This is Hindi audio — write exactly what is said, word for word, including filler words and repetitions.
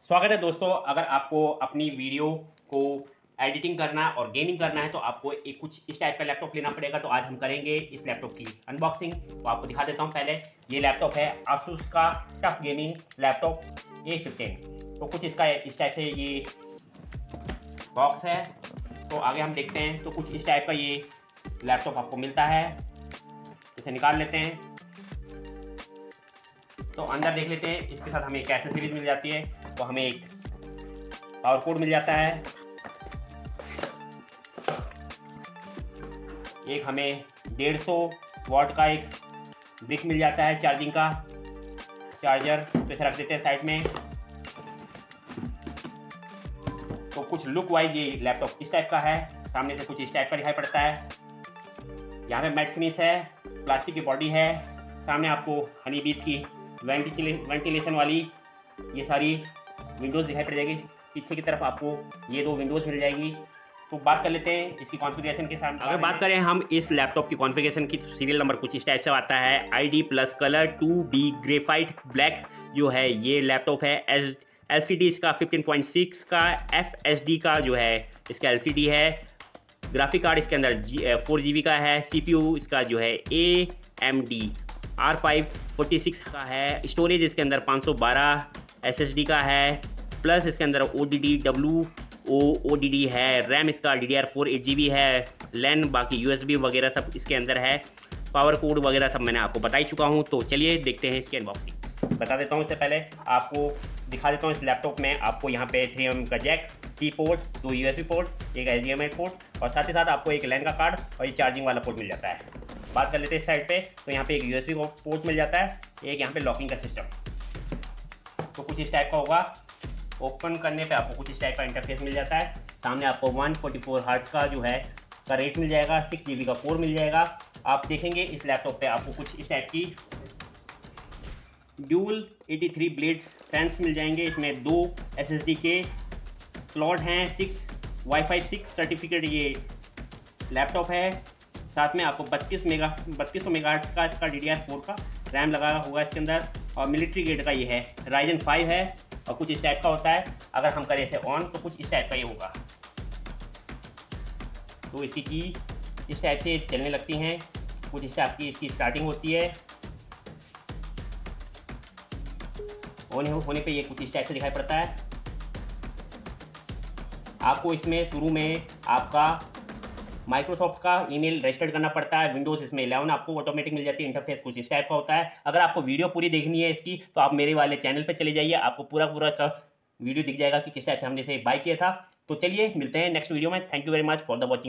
स्वागत है दोस्तों। अगर आपको अपनी वीडियो को एडिटिंग करना है और गेमिंग करना है तो आपको एक कुछ इस टाइप का लैपटॉप लेना पड़ेगा। तो आज हम करेंगे इस लैपटॉप की अनबॉक्सिंग। तो आपको दिखा देता हूं। पहले ये लैपटॉप है आसूस का TUF gaming laptop A fifteen. तो कुछ इसका इस टाइप से ये बॉक्स है। तो आगे हम देखते हैं। तो कुछ इस टाइप का ये लैपटॉप आपको मिलता है। इसे निकाल लेते हैं। तो अंदर देख लेते हैं। इसके साथ हमें एक एक्सेसरीज मिल जाती है। तो हमें एक पावर कोड मिल जाता है। एक हमें डेढ़ सौ वाट का एक ब्रिक मिल जाता है चार्जिंग का चार्जर। तो इसे रख देते हैं साइड में। तो कुछ लुक वाइज ये लैपटॉप इस टाइप का है। सामने से कुछ इस टाइप का दिखाई पड़ता है। यहाँ पे मैट फिनिश है, प्लास्टिक की बॉडी है। सामने आपको हनी बीज की वेंटिलेशन वाली ये सारी विंडोज़ दिखाई पड़ जाएगी। पीछे की तरफ आपको ये दो विंडोज़ मिल जाएगी। तो बात कर लेते हैं इसकी कॉन्फ़िगरेशन के साथ। अगर बात करें हम इस लैपटॉप की कॉन्फ़िगरेशन की, तो सीरियल नंबर कुछ इस टाइप से आता है। I D plus colour to be graphite black जो है ये लैपटॉप है। एस एल सी डी इसका फिफ्टीन पॉइंट सिक्स का, एफ एस डी का जो है इसका एल सी डी है। ग्राफिक कार्ड इसके अंदर फोर जी बी का है। सी पी यू इसका जो है A M D R five forty six का है। स्टोरेज इसके अंदर पाँच सौ बारह एस एस डी का है। प्लस इसके अंदर O D D W O O D D है। रैम इसका D D R four eight G B है। लैन बाकी यू एस बी वगैरह सब इसके अंदर है। पावर कोड वगैरह सब मैंने आपको बता ही चुका हूँ। तो चलिए देखते हैं इसकी अनबॉक्सिंग। बता देता हूँ इससे पहले आपको दिखा देता हूँ इस लैपटॉप में आपको यहाँ पे थ्री एम का जैक, सी पोर्ट, दो यू एस बी पोर्ट, एक H D M I port और साथ ही साथ आपको एक लैन का कार्ड और ये चार्जिंग वाला पोर्ट मिल जाता है। बात कर लेते हैं इस साइड पे। तो यहाँ पे एक यू एस बी पोर्ट मिल जाता है, एक यहाँ पे लॉकिंग का सिस्टम। तो कुछ इस टाइप का होगा। ओपन करने पे आपको कुछ इस टाइप का इंटरफेस मिल जाता है। सामने आपको वन फोर्टी फोर हर्ट्ज का जो है का रेट मिल जाएगा। सिक्स जी बी का कोर मिल जाएगा। आप देखेंगे इस लैपटॉप पे आपको कुछ इस टाइप की dual eighty three blades fans मिल जाएंगे। इसमें दो एस एस डी के स्लॉट हैं। सिक्स वाईफाई सिक्स सर्टिफिकेट ये लैपटॉप है। साथ में आपको बत्तीस मेगा बत्तीस सौ मेगा हर्ट्ज का इसका डी डी आर फोर का रैम लगा होगा इसके अंदर। और मिलिट्री ग्रेड का ये है, राइजन फाइव है और कुछ इस टाइप का होता है। अगर हम करें इसे ऑन तो कुछ इस टाइप का ये होगा। तो इसकी की इस टाइप से चलने लगती हैं। कुछ इस टाइप की इसकी स्टार्टिंग होती है। ऑन होने पे ये कुछ इस टाइप से दिखाई पड़ता है। आपको इसमें शुरू में आपका माइक्रोसॉफ्ट का ईमेल रजिस्टर्ड करना पड़ता है। विंडोज़ इसमें इलेवन आपको ऑटोमेटिक मिल जाती है। इंटरफेस कुछ इस टाइप का होता है। अगर आपको वीडियो पूरी देखनी है इसकी तो आप मेरे वाले चैनल पे चले जाइए। आपको पूरा पूरा इसका वीडियो दिख जाएगा कि किस टाइप से हमने इसे बाय किया था। तो चलिए मिलते हैं नेक्स्ट वीडियो में। Thank you very much for the watching.